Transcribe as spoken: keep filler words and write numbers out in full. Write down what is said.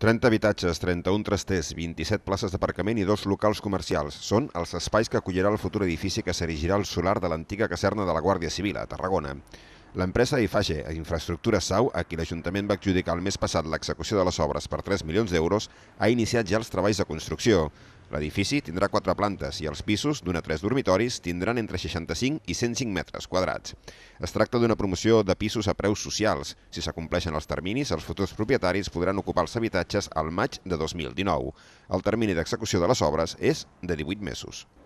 trenta habitatges, trenta-un trasters, vint-i-set places d'aparcament i dos locals comercials. Són els espais que acollirà el futur edifici que s'erigirà al solar de l'antiga caserna de la Guàrdia Civil, a Tarragona. L'empresa Eiffage Infraestructures Sau, a qui l'Ajuntament va adjudicar el mes passat l'execució de les obres per tres milions d'euros, ha iniciat ja els treballs de construcció. L'edifici tindrà quatre plantes i els pisos, d'un a tres dormitoris, tindran entre seixanta-cinc i cent cinc metres quadrats. Es tracta d'una promoció de pisos a preus socials. Si s'acompleixen els terminis, els futurs propietaris podran ocupar els habitatges al maig de dos mil dinou. El termini d'execució de les obres és de divuit mesos.